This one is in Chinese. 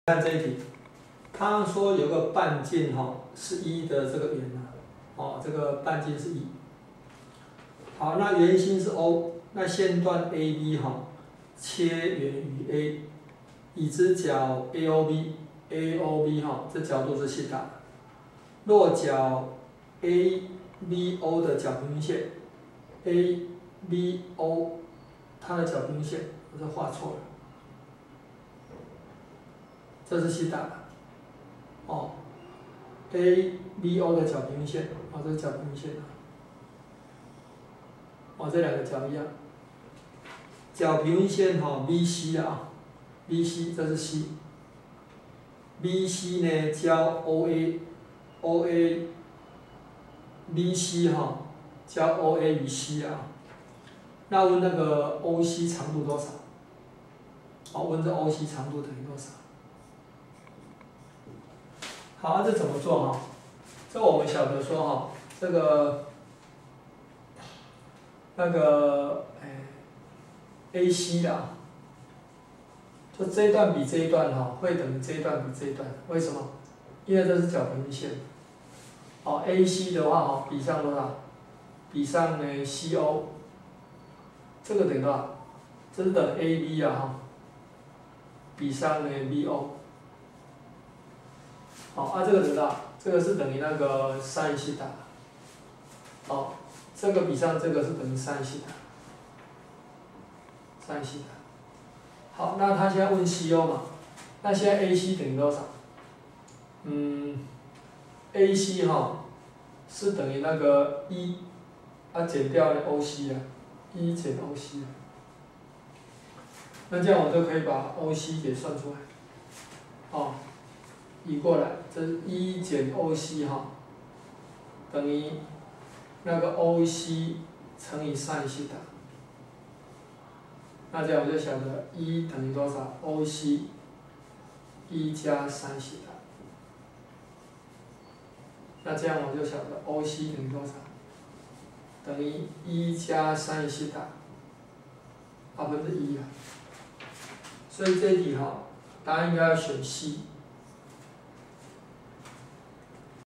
看这一题，他说有个半径是1的这个圆这个半径是1。好，那圆心是 O， 那线段 AB 切圆于 A， 已知角 AOB 这角度是西塔。若角 ABO 的角平行线 ，ABO 它的角平行线，我这画错了。 这是西塔，ABO 的角平行线，这是角平行线这两个角一样，角平行线BC BC 这是 C，BC 呢交 OA BC 交 OA 与 C 那问那个 OC 长度多少？问这 OC 长度等于多少？ 好，这怎么做这我们晓得说这个那个AC 就这一段比这一段会等于这一段比这一段，为什么？因为这是角平行线。AC 的话比上多少？比上呢 CO， 这个等于多少？这是等 AB 比上呢 BO。 这个得到，这个是等于那个 sin 西塔。这个比上这个是等于 sin 西塔。sin 西塔。好，那他现在问 CO 嘛，那现在 AC 等于多少？AC 是等于那个1，减掉了 OC 1减 OC 那这样我就可以把 OC 给算出来。移过来，这是1减 OC 等于那个 OC 乘以 sin 西塔。那这样我就晓得1等于多少 ？OC 1加 sin 西塔。那这样我就晓得 OC 等于多少？等于1加 sin 西塔1/2。所以这一题答案应该要选 C。